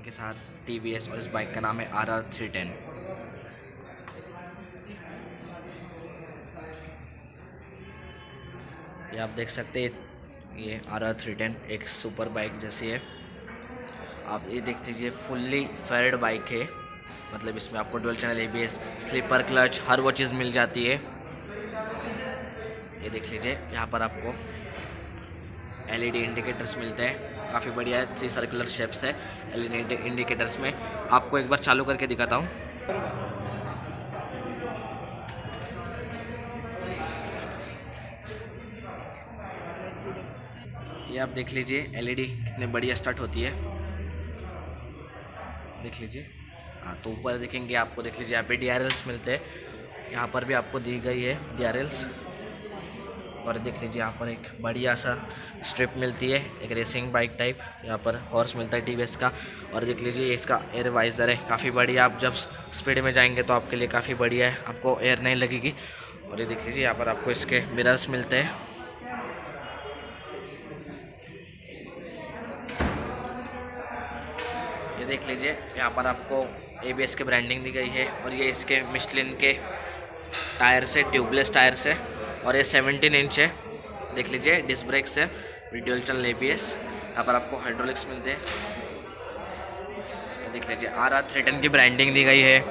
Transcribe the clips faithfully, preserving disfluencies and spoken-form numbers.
के साथ T V S और इस बाइक का नाम है आर आर थ्री टेन। ये आप देख सकते हैं, ये आर आर थ्री टेन एक सुपर बाइक जैसी है। आप ये देख लीजिए, फुल्ली फेयर्ड बाइक है, मतलब इसमें आपको dual channel A B S, slipper clutch, हर वो चीज़ मिल जाती है। ये देख लीजिए, यहाँ पर आपको एल ई डी इंडिकेटर्स मिलते हैं, काफ़ी बढ़िया है, थ्री सर्कुलर शेप्स है एल ई डी इंडिकेटर्स में। आपको एक बार चालू करके दिखाता हूँ। ये आप देख लीजिए एल ई डी कितने बढ़िया स्टार्ट होती है, देख लीजिए। हाँ, तो ऊपर देखेंगे आपको, देख लीजिए यहाँ पे डी आर एल्स मिलते हैं, यहाँ पर भी आपको दी गई है डी आर एल्स। और देख लीजिए यहाँ पर एक बढ़िया सा स्ट्रिप मिलती है, एक रेसिंग बाइक टाइप, यहाँ पर हॉर्स मिलता है टी वी एस का। और देख लीजिए इसका एयर वाइज़र है, काफ़ी बढ़िया, आप जब स्पीड में जाएंगे तो आपके लिए काफ़ी बढ़िया है, आपको एयर नहीं लगेगी। और ये देख लीजिए यहाँ पर आपको इसके मिरर्स मिलते हैं। ये देख लीजिए यहाँ पर आपको ए बी एस की ब्रांडिंग दी गई है, और ये इसके मिशलिन के टायर से, ट्यूबलेस टायर से, और ये सेवनटीन इंच है। देख लीजिए डिस्क ब्रेक्स है, dual channel A B S, यहाँ पर आपको हाइड्रोलिक्स मिलते हैं। देख लीजिए आर आर थ्री टेन की ब्रांडिंग दी गई है।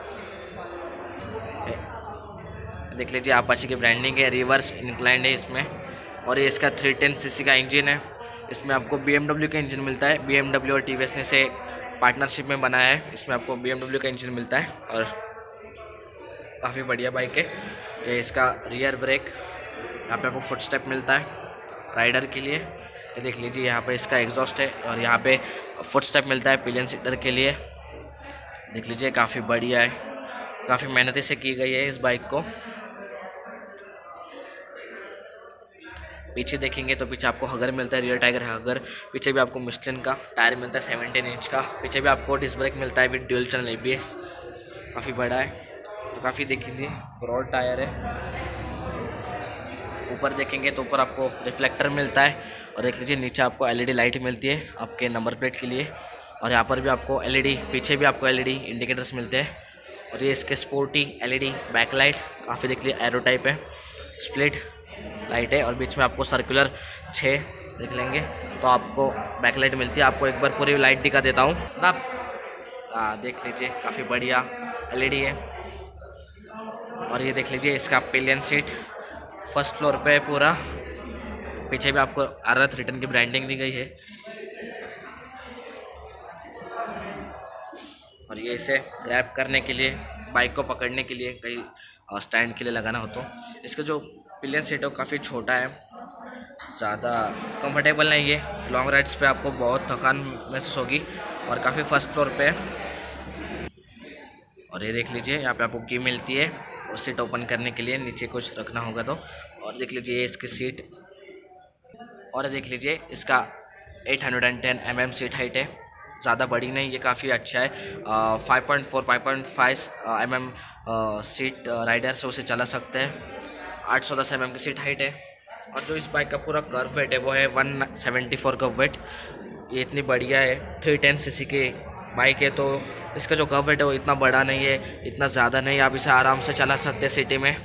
देख लीजिए अपाचे की ब्रांडिंग है, रिवर्स इंक्लाइंड है इसमें, और ये इसका थ्री टेन सी सी का इंजन है। इसमें आपको बी एम डब्ल्यू का इंजन मिलता है, बी एम डब्ल्यू और टी वी एस ने से पार्टनरशिप में बनाया है, इसमें आपको बी एम डब्ल्यू का इंजन मिलता है, और काफ़ी बढ़िया बाइक है। ये इसका रियर ब्रेक, यहाँ पे आपको फुट स्टेप मिलता है राइडर के लिए। ये देख लीजिए यहाँ पे इसका एग्जॉस्ट है, और यहाँ पे फुट स्टेप मिलता है पिलियन सीटर के लिए। देख लीजिए काफ़ी बढ़िया है, काफ़ी मेहनती से की गई है इस बाइक को। पीछे देखेंगे तो पीछे आपको हगर मिलता है, रियर टाइगर हगर। पीछे भी आपको मिशलिन का टायर मिलता है सेवनटीन इंच का। पीछे भी आपको डिस्क ब्रेक मिलता है with dual channel A B S, काफ़ी बड़ा है, तो काफ़ी देख लीजिए ब्रॉड टायर है। ऊपर देखेंगे तो ऊपर आपको रिफ्लेक्टर मिलता है, और देख लीजिए नीचे आपको एल ई डी लाइट मिलती है आपके नंबर प्लेट के लिए, और यहाँ पर भी आपको एल ई डी, पीछे भी आपको एल ई डी इंडिकेटर्स मिलते हैं। और ये इसके sporty L E D back light, काफ़ी देख लीजिए एरो टाइप है, स्प्लिट लाइट है, और बीच में आपको सर्कुलर छः देख लेंगे तो आपको बैक लाइट मिलती है। आपको एक बार पूरी लाइट दिखा देता हूँ ना, देख लीजिए काफ़ी बढ़िया एल ई डी है। और ये देख लीजिए इसका पिलियन सीट फर्स्ट फ्लोर पे है पूरा। पीछे भी आपको आर आर थ्री टेन की ब्रांडिंग दी गई है, और ये इसे ग्रैब करने के लिए, बाइक को पकड़ने के लिए, कहीं स्टैंड के लिए लगाना हो तो। इसका जो पिलियन सीट है वो काफ़ी छोटा है, ज़्यादा कंफर्टेबल नहीं है, लॉन्ग राइड्स पे आपको बहुत थकान महसूस होगी, और काफ़ी फर्स्ट फ्लोर पे है। और ये देख लीजिए यहाँ पे आपको की मिलती है और सीट ओपन करने के लिए, नीचे कुछ रखना होगा तो। और देख लीजिए ये इसकी सीट, और देख लीजिए इसका eight hundred ten M M seat height है, ज़्यादा बड़ी नहीं, ये काफ़ी अच्छा है। Five point four five point five M M seat rider से उसे चला सकते हैं। आठ सौ दस एम एम की सीट हाइट है, और जो इस बाइक का पूरा कर्व वेट है वो है वन सेवेंटी फोर का वेट। ये इतनी बढ़िया है, थ्री टेन सी सी की बाइक है, तो इसका जो कर्व वेट है वो इतना बड़ा नहीं है, इतना ज़्यादा नहीं, आप इसे आराम से चला सकते हैं सिटी में।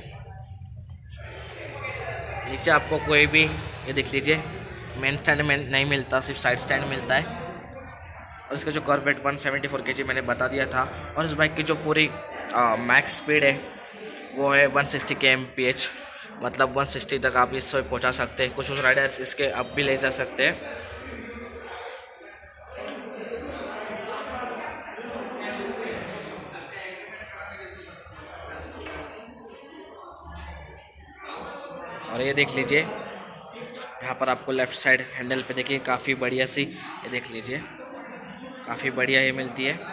नीचे आपको कोई भी, ये देख लीजिए मेन स्टैंड में नहीं मिलता, सिर्फ साइड स्टैंड मिलता है। और इसका जो kerb weight one seventy four K G मैंने बता दिया था। और इस बाइक की जो पूरी मैक्स स्पीड है वो है one sixty K M P H, मतलब वन सिक्सटी तक आप इससे पहुंचा सकते हैं। कुछ कुछ राइडर्स इसके अब भी ले जा सकते हैं। और ये देख लीजिए यहाँ पर आपको लेफ़्ट साइड हैंडल पे देखिए काफ़ी बढ़िया सी, ये देख लीजिए काफ़ी बढ़िया ये मिलती है,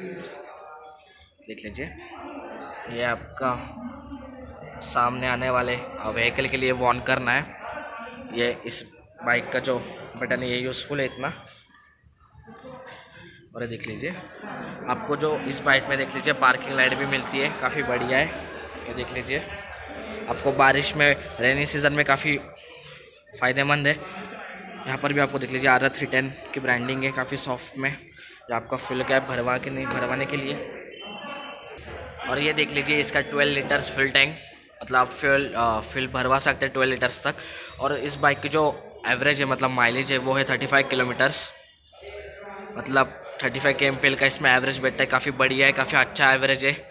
देख लीजिए। ये आपका सामने आने वाले व्हीकल के लिए वार्न करना है, ये इस बाइक का जो बटन है ये यूज़फुल है इतना। और ये देख लीजिए आपको जो इस बाइक में देख लीजिए पार्किंग लाइट भी मिलती है, काफ़ी बढ़िया है, ये देख लीजिए। आपको बारिश में, रेनी सीज़न में काफ़ी फ़ायदेमंद है। यहाँ पर भी आपको देख लीजिए आर आर थ्री टेन की ब्रांडिंग है, काफ़ी सॉफ्ट में, जो आपका फुल कैप भरवा के नहीं भरवाने के लिए। और ये देख लीजिए इसका ट्वेल्व लीटर्स फुल टैंक, मतलब आप फ्यूल फ्यूल भरवा सकते हैं ट्वेल्व लीटर्स तक। और इस बाइक की जो एवरेज है मतलब माइलेज है वो है थर्टी फाइव किलोमीटर्स, मतलब thirty five K M P L का इसमें एवरेज बैठता है। काफ़ी बढ़िया है, काफ़ी अच्छा एवरेज है,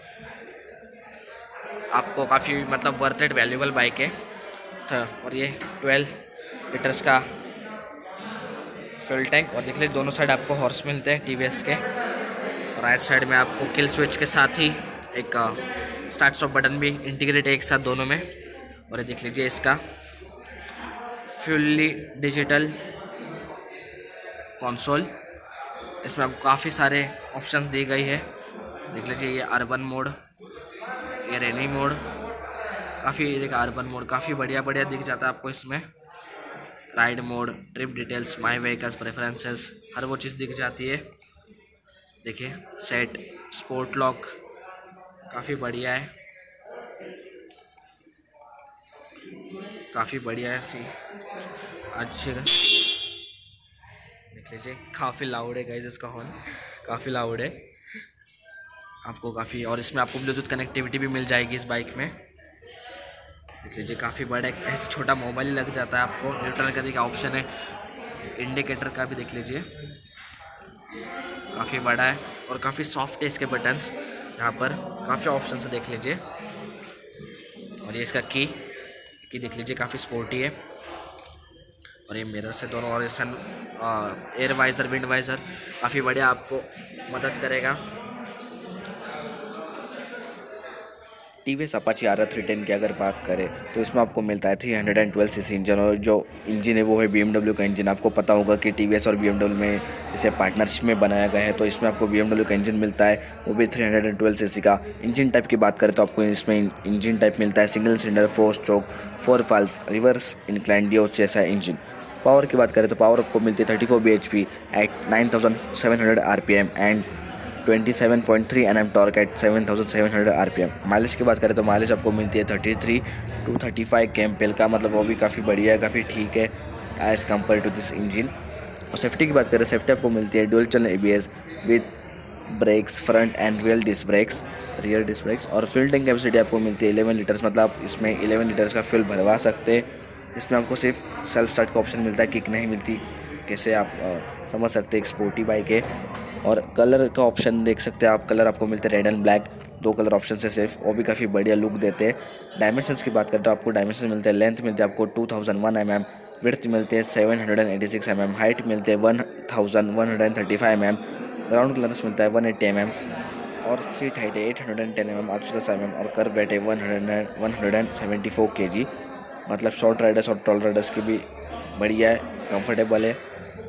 आपको काफ़ी मतलब वर्थ इट वैल्यूबल बाइक है। था और ये ट्वेल्व लीटर्स का फ्यूल टैंक। और देख लीजिए दोनों साइड आपको हॉर्स मिलते हैं टी वी एस के। राइट साइड में आपको किल स्विच के साथ ही एक स्टार्ट स्टॉप बटन भी इंटीग्रेट है एक साथ दोनों में। और ये देख लीजिए इसका फुल्ली डिजिटल कंसोल, इसमें आपको काफ़ी सारे ऑप्शंस दी गई है। देख लीजिए ये अर्बन मोड, ये रेनी मोड, काफ़ी देखा अर्बन मोड काफ़ी बढ़िया बढ़िया दिख जाता है आपको इसमें। Ride mode, trip details, my vehicles preferences, हर वो चीज़ दिख जाती है। देखिए सेट, स्पोर्ट लॉक, काफ़ी बढ़िया है, काफ़ी बढ़िया है सी अच्छी। देख लीजिए काफ़ी लाउड है गाइस इसका हॉर्न, काफ़ी लाउड है आपको काफ़ी। और इसमें आपको ब्लूटूथ कनेक्टिविटी भी मिल जाएगी इस बाइक में। देख लीजिए काफ़ी बड़ा एक ऐसे छोटा मोबाइल ही लग जाता है आपको। न्यूट्रल करने का ऑप्शन है, इंडिकेटर का भी देख लीजिए काफ़ी बड़ा है और काफ़ी सॉफ्ट है इसके बटन्स, यहाँ पर काफ़ी ऑप्शन है देख लीजिए। और ये इसका की की देख लीजिए काफ़ी स्पोर्टी है। और ये मिरर से दोनों, और sun air visor, wind visor काफ़ी बढ़िया आपको मदद करेगा। T V S Apache R R three ten की अगर बात करें तो इसमें आपको मिलता है three hundred and twelve C C engine, और जो इंजन है वो है बी एम डब्ल्यू का इंजन। आपको पता होगा कि टी वी एस और बी एम डब्ल्यू में इसे पार्टनरशिप में बनाया गया है, तो इसमें आपको बी एम डब्ल्यू का इंजन मिलता है, वो भी three hundred and twelve C C का। इंजन टाइप की बात करें तो आपको इसमें इंजन टाइप मिलता है single cylinder, four stroke, four valve, reverse incline डिओ जैसा इंजन। पावर की बात करें तो पावर आपको मिलती है thirty four B H P at nine thousand seven hundred R P M and twenty seven point three N M torque at seven thousand seven hundred R P M. Mileage की बात करें तो mileage आपको मिलती है thirty three to thirty five K M P L का, मतलब वो भी काफ़ी बढ़िया है, काफ़ी ठीक है as compare to this engine. और सेफ्टी की बात करें, सेफ्टी आपको मिलती है dual channel A B S with brakes, front and rear disc brakes, rear disc brakes. और फ्यूल टैंक कैपेसिटी आपको मिलती है इलेवन लीटर्स, मतलब आप इसमें इलेवन लीटर्स का फ्यूल भरवा सकते हैं। इसमें आपको सिर्फ सेल्फ स्टार्ट का ऑप्शन मिलता है, किक नहीं मिलती। कैसे आप आ, समझ सकते हैं एक स्पोर्टी बाइक है। और कलर का ऑप्शन देख सकते हैं आप, कलर आपको मिलते हैं रेड एंड ब्लैक, दो कलर ऑप्शन से सिर्फ, वो भी काफ़ी बढ़िया लुक देते हैं। डायमेंशंस की बात करें तो आपको डायमेंशन मिलते हैं, लेंथ मिलती है आपको two thousand one M M, width मिलते हैं seven hundred eighty six M M, height मिलते हैं one thousand one hundred thirty five M M, ground clearance मिलता है वन एट्टी एम एम, और सीट हाइट है eight hundred ten M M, आठ सौ दस एम एम, और कर वेट है one hundred seventy four K G. मतलब शॉर्ट राइडर्स और टॉल राइडर्स की भी बढ़िया है, कंफर्टेबल है।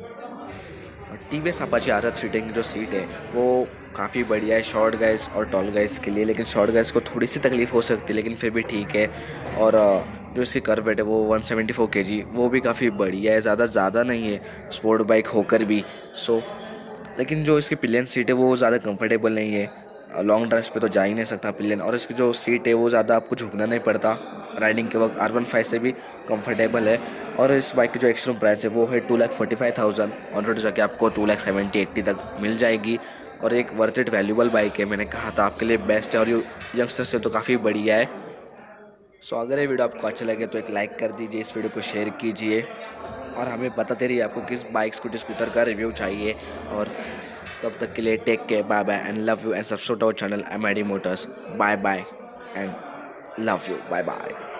और T V S Apache R R three ten की जो सीट है वो काफ़ी बढ़िया है शॉर्ट गाइस और टॉल गाइस के लिए, लेकिन शॉर्ट गाइस को थोड़ी सी तकलीफ हो सकती है, लेकिन फिर भी ठीक है। और जो इसकी कर्व वेट है वो वन सेवेंटी फोर के जी, वो भी काफ़ी बढ़िया है, ज़्यादा ज़्यादा नहीं है स्पोर्ट बाइक होकर भी। सो लेकिन जो इसकी पिलियन सीट है वो ज़्यादा कंफर्टेबल नहीं है, लॉन्ग ड्राइव पे तो जा ही नहीं सकता पिलियन। और इसकी जो सीट है वो ज़्यादा आपको झुकना नहीं पड़ता राइडिंग के वक्त, आर वन फाइव से भी कंफर्टेबल है। और इस बाइक की जो एक्सट्रीम प्राइस है वो है two lakh forty five thousand, on road जाके आपको टू लाख सेवेंटी एट्टी तक मिल जाएगी। और एक वर्थ इट वैल्यूबल बाइक है, मैंने कहा था आपके लिए बेस्ट है, और ये यंगस्टर से तो काफ़ी बढ़िया है। सो अगर ये वीडियो आपको अच्छा लगे तो एक लाइक कर दीजिए, इस वीडियो को शेयर कीजिए, और हमें बताते रहिए आपको किस बाइक स्कूटी स्कूटर का रिव्यू चाहिए। और तब तक के लिए take care, bye bye and love you, and subscribe to our channel M I D motors. Bye bye and love you, bye bye.